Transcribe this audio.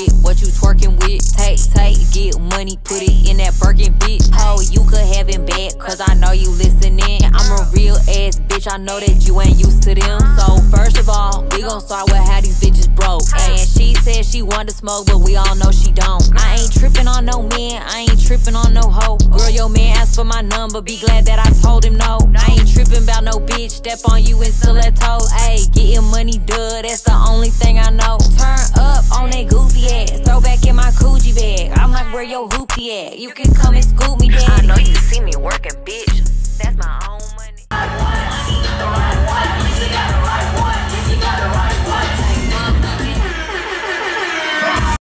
with, what you twerking with. Take, get money, put it in that Birkin, bitch. Oh, you could have him back, cause I know you listening. I'm a real ass bitch, I know that you ain't used to them. So first of all, we gon' start with how these bitches broke. And she said she wanted to smoke, but we all know she don't. I ain't tripping on no man, I ain't tripping on no hoe. Girl, your man asked for my number, be glad that I told him no. I ain't tripping about no bitch, step on you and still at toes. Ayy, getting money, duh, that's the only thing I know. Turn up on that goofy ass, throw back in my Coochie bag. I'm like, where your hoopty at? You can